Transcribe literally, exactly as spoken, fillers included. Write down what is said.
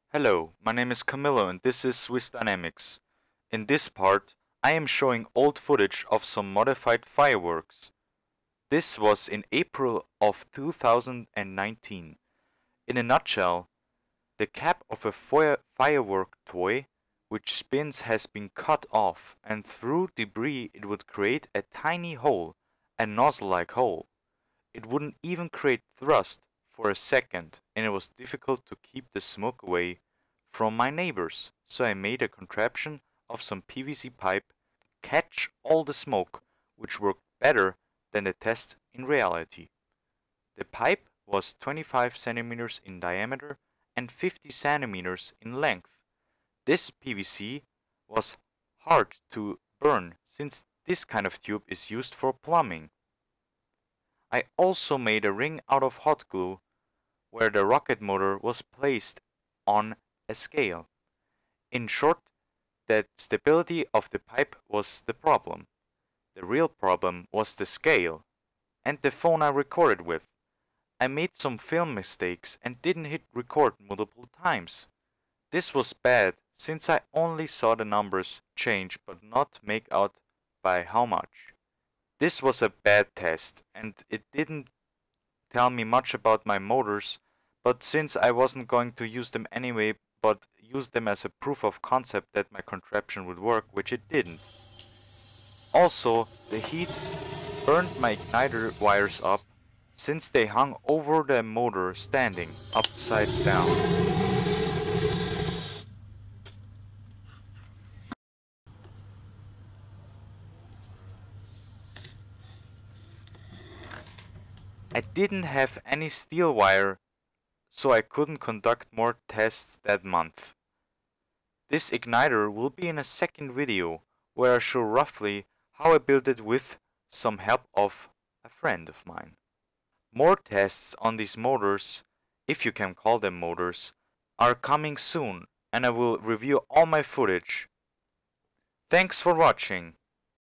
Hello, my name is Camillo and this is Swiss Dynamics. In this part, I am showing old footage of some modified fireworks. This was in April of two thousand nineteen. In a nutshell, the cap of a fire firework toy which spins has been cut off, and through debris it would create a tiny hole, a nozzle-like hole. It wouldn't even create thrust for a second, and it was difficult to keep the smoke away from my neighbors, so I made a contraption of some P V C pipe to catch all the smoke, which worked better than the test in reality. The pipe was twenty-five centimeters in diameter and fifty centimeters in length. This P V C was hard to burn since this kind of tube is used for plumbing. I also made a ring out of hot glue where the rocket motor was placed on a scale. In short, the stability of the pipe was the problem. The real problem was the scale and the phone I recorded with. I made some film mistakes and didn't hit record multiple times. This was bad since I only saw the numbers change but not make out by how much. This was a bad test and it didn't tell me much about my motors, but since I wasn't going to use them anyway but use them as a proof of concept that my contraption would work, which it didn't. Also, the heat burned my igniter wires up since they hung over the motor standing upside down. I didn't have any steel wire, so I couldn't conduct more tests that month. This igniter will be in a second video where I show roughly how I built it with some help of a friend of mine. More tests on these motors, if you can call them motors, are coming soon, and I will review all my footage. Thanks for watching.